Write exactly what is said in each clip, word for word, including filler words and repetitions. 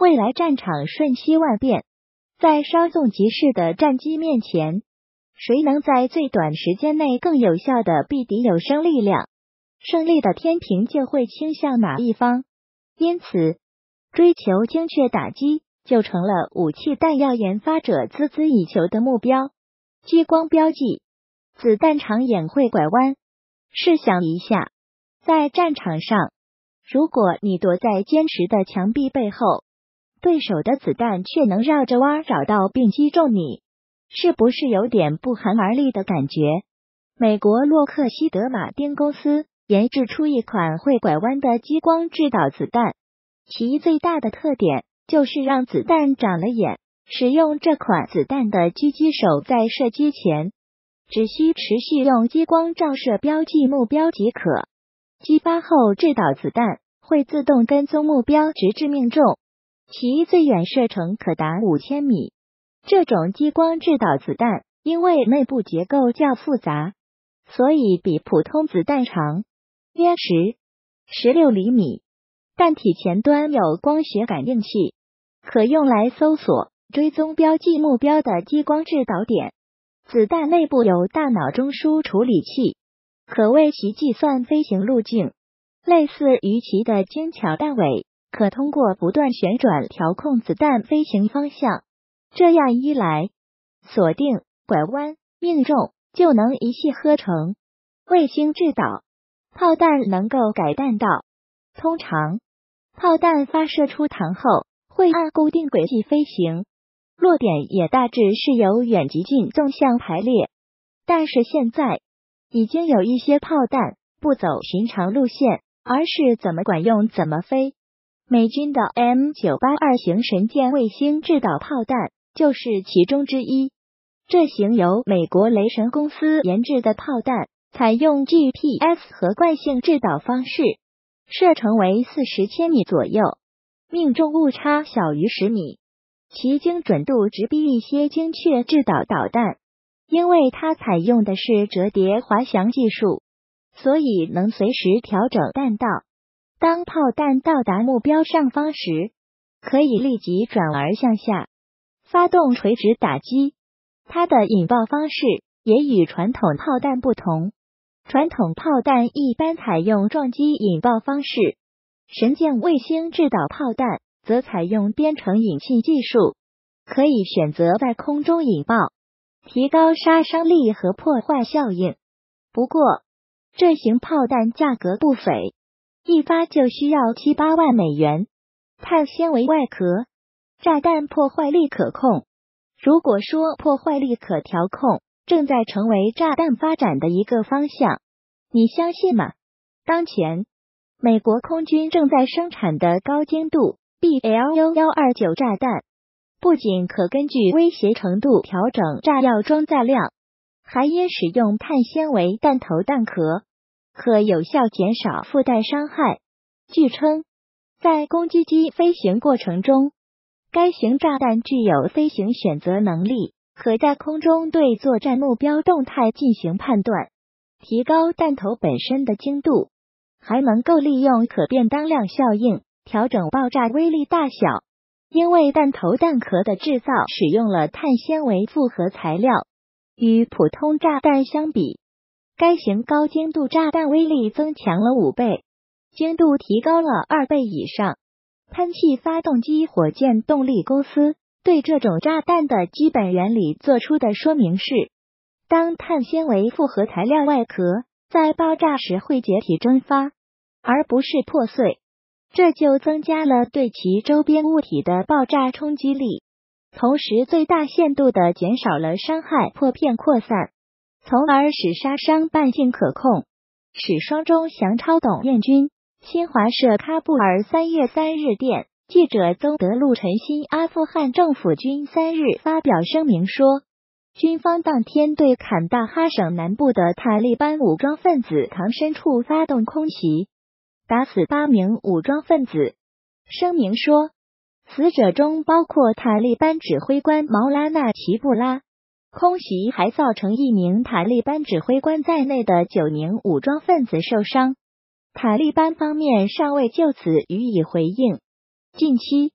未来战场瞬息万变，在稍纵即逝的战机面前，谁能在最短时间内更有效地避敌有生力量，胜利的天平就会倾向哪一方。因此，追求精确打击就成了武器弹药研发者孜孜以求的目标。激光标记，子弹长眼会拐弯。试想一下，在战场上，如果你躲在坚实的墙壁背后，对手的子弹却能绕着弯找到并击中你，是不是有点不寒而栗的感觉？美国洛克希德马丁公司研制出一款会拐弯的激光制导子弹，其最大的特点就是让子弹长了眼。使用这款子弹的狙击手在射击前，只需持续用激光照射标记目标即可。击发后，制导子弹会自动跟踪目标直至命中，其最远射程可达五千米。这种激光制导子弹因为内部结构较复杂，所以比普通子弹长约十、十六厘米。弹体前端有光学感应器，可用来搜索、追踪标记目标的激光制导点。子弹内部有大脑中枢处理器，可为其计算飞行路径。类似于其的精巧弹尾，可通过不断旋转调控子弹飞行方向。这样一来，锁定、拐弯、命中就能一气呵成。卫星制导，炮弹能够改弹道。通常，炮弹发射出膛后会按固定轨迹飞行，落点也大致是由远及近纵向排列。但是现在，已经有一些炮弹不走寻常路线，而是怎么管用怎么飞。美军的 M 九八二 型神剑卫星制导炮弹就是其中之一。这型由美国雷神公司研制的炮弹，采用 G P S 和惯性制导方式，射程为四十千米左右，命中误差小于十米，其精准度直逼一些精确制导导弹。因为它采用的是折叠滑翔技术，所以能随时调整弹道。当炮弹到达目标上方时，可以立即转而向下，发动垂直打击。它的引爆方式也与传统炮弹不同，传统炮弹一般采用撞击引爆方式，神剑卫星制导炮弹则采用编程引信技术，可以选择在空中引爆，提高杀伤力和破坏效应。不过，这型炮弹价格不菲，一发就需要七八万美元。碳纤维外壳，炸弹破坏力可控。如果说破坏力可调控正在成为炸弹发展的一个方向，你相信吗？当前，美国空军正在生产的高精度 B L U 一二九 炸弹，不仅可根据威胁程度调整炸药装载量，还因使用碳纤维弹头弹壳，可有效减少附带伤害。据称，在攻击机飞行过程中，该型炸弹具有飞行选择能力，可在空中对作战目标动态进行判断，提高弹头本身的精度，还能够利用可变当量效应调整爆炸威力大小。因为弹头弹壳的制造使用了碳纤维复合材料，与普通炸弹相比，该型高精度炸弹威力增强了五倍，精度提高了二倍以上。喷气发动机火箭动力公司对这种炸弹的基本原理做出的说明是，当碳纤维复合材料外壳在爆炸时会解体蒸发，而不是破碎，这就增加了对其周边物体的爆炸冲击力，同时最大限度地减少了伤害破片扩散，从而使杀伤半径可控。史双忠降超董彦军，新华社喀布尔三月三日电，记者邹德禄陈新阿富汗政府军三日发表声明说，军方当天对坎大哈省南部的塔利班武装分子藏身处发动空袭，打死八名武装分子。声明说，死者中包括塔利班指挥官毛拉纳齐布拉，空袭还造成一名塔利班指挥官在内的九名武装分子受伤。塔利班方面尚未就此予以回应。近期，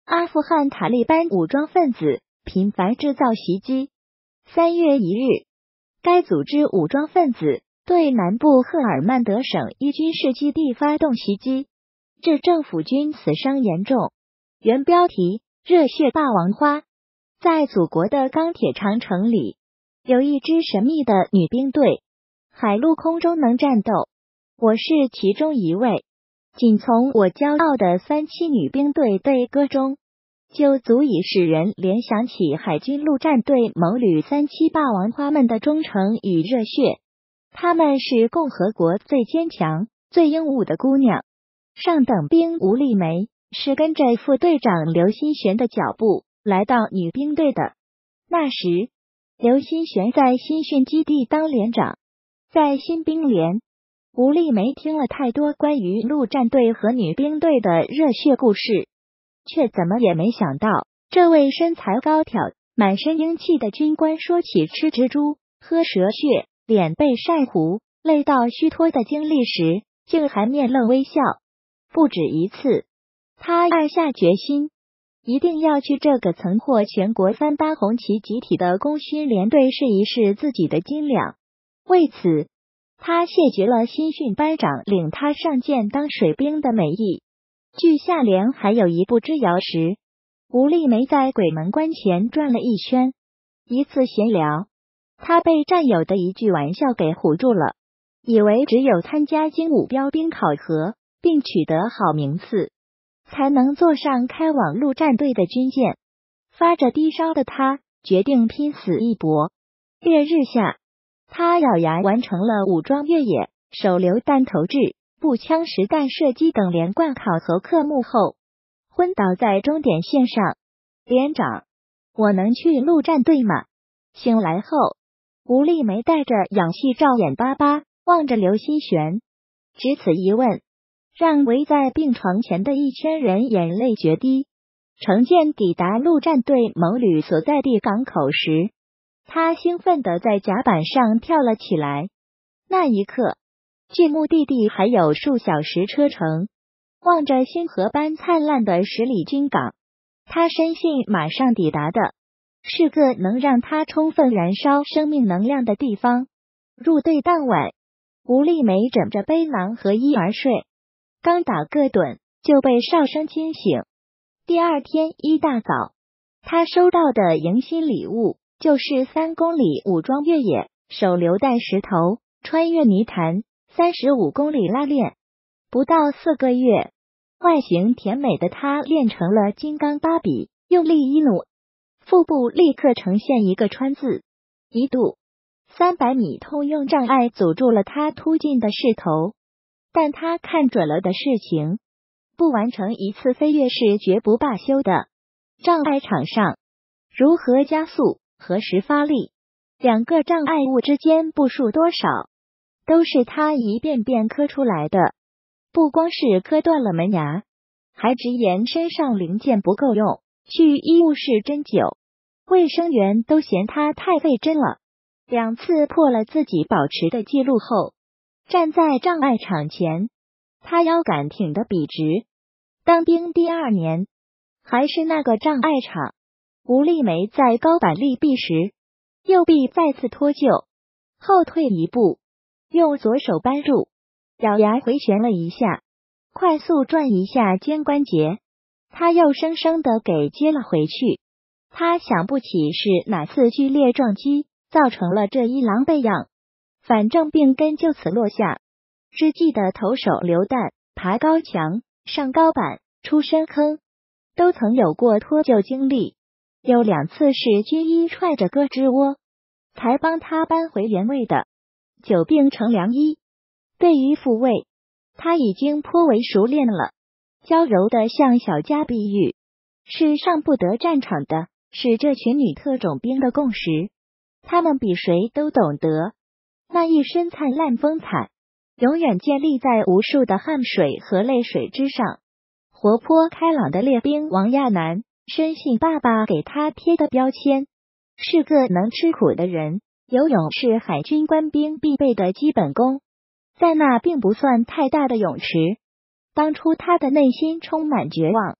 阿富汗塔利班武装分子频繁制造袭击。三月一日，该组织武装分子对南部赫尔曼德省一军事基地发动袭击，致政府军死伤严重。原标题：热血霸王花。在祖国的钢铁长城里，有一支神秘的女兵队，海陆空中能战斗。我是其中一位。仅从我骄傲的三七女兵队队歌中，就足以使人联想起海军陆战队某旅三七霸王花们的忠诚与热血。她们是共和国最坚强、最英武的姑娘。上等兵吴丽梅是跟着副队长刘新璇的脚步来到女兵队的。那时，刘新璇在新训基地当连长。在新兵连，吴丽梅听了太多关于陆战队和女兵队的热血故事，却怎么也没想到，这位身材高挑、满身英气的军官说起吃蜘蛛、喝蛇血、脸被晒糊、累到虚脱的经历时，竟还面露微笑。不止一次，他暗下决心，一定要去这个曾获全国三八红旗集体的功勋连队试一试自己的斤两。为此，他谢绝了新训班长领他上舰当水兵的美意。距下连还有一步之遥时，吴丽梅在鬼门关前转了一圈。一次闲聊，他被战友的一句玩笑给唬住了，以为只有参加精武标兵考核，并取得好名次，才能坐上开往陆战队的军舰。发着低烧的他决定拼死一搏。烈日下，他咬牙完成了武装越野、手榴弹投掷、步枪实弹射击等连贯考核科目后，昏倒在终点线上。连长，我能去陆战队吗？醒来后，吴丽梅带着氧气罩眼巴巴望着刘新璇，只此一问，让围在病床前的一圈人眼泪决堤。乘舰抵达陆战队某旅所在地港口时，他兴奋地在甲板上跳了起来。那一刻，距目的地还有数小时车程，望着星河般灿烂的十里军港，他深信马上抵达的是个能让他充分燃烧生命能量的地方。入队当晚，吴丽梅枕着背囊和衣而睡，刚打个盹就被哨声惊醒。第二天一大早，他收到的迎新礼物就是三公里武装越野、手榴弹石头、穿越泥潭、三十五公里拉练。不到四个月，外形甜美的他练成了金刚芭比，用力一努，腹部立刻呈现一个川字。一度，三百米通用障碍阻住了他突进的势头，但他看准了的事情，不完成一次飞跃是绝不罢休的。障碍场上，如何加速，何时发力，两个障碍物之间步数多少，都是他一遍遍磕出来的。不光是磕断了门牙，还直言身上零件不够用，去医务室针灸，卫生员都嫌他太费针了。两次破了自己保持的记录后，站在障碍场前，他腰杆挺得笔直。当兵第二年，还是那个障碍场，吴丽梅在高板立臂时，右臂再次脱臼，后退一步，用左手扳住，咬牙回旋了一下，快速转一下肩关节，他又生生的给接了回去。他想不起是哪次剧烈撞击造成了这一狼狈样，反正病根就此落下。只记得投手榴弹、爬高墙、上高板、出深坑，都曾有过脱臼经历。有两次是军医踹着胳肢窝，才帮他搬回原位的。久病成良医，对于复位，他已经颇为熟练了，娇柔的像小家碧玉，是上不得战场的，是这群女特种兵的共识。他们比谁都懂得，那一身灿烂风采，永远建立在无数的汗水和泪水之上。活泼开朗的列兵王亚楠深信爸爸给他贴的标签，是个能吃苦的人。游泳是海军官兵必备的基本功，在那并不算太大的泳池，当初他的内心充满绝望，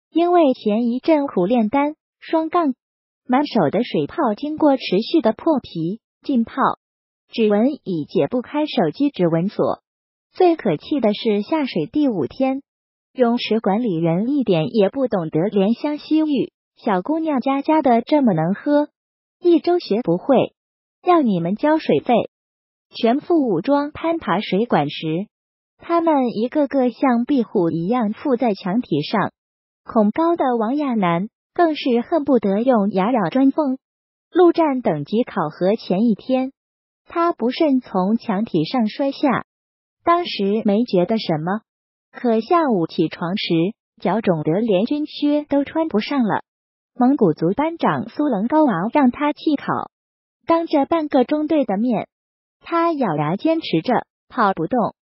因为前一阵苦练单双杠，满手的水泡经过持续的破皮浸泡，指纹已解不开手机指纹锁。最可气的是下水第五天，泳池管理员一点也不懂得怜香惜玉，小姑娘家家的这么能喝，一周学不会，要你们交水费。全副武装攀爬水管时，他们一个个像壁虎一样附在墙体上，恐高的王亚楠更是恨不得用牙咬砖缝。陆战等级考核前一天，他不慎从墙体上摔下，当时没觉得什么，可下午起床时脚肿得连军靴都穿不上了。蒙古族班长苏棱高昂让他弃考，当着半个中队的面，他咬牙坚持着跑不动，